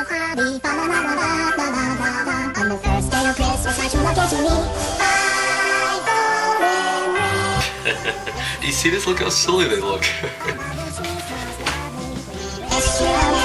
hobby. Fa la la la la la la la la. On the first day of Christmas, my true love gave to me 5 golden rings. You see this? Look how silly they look. It's true.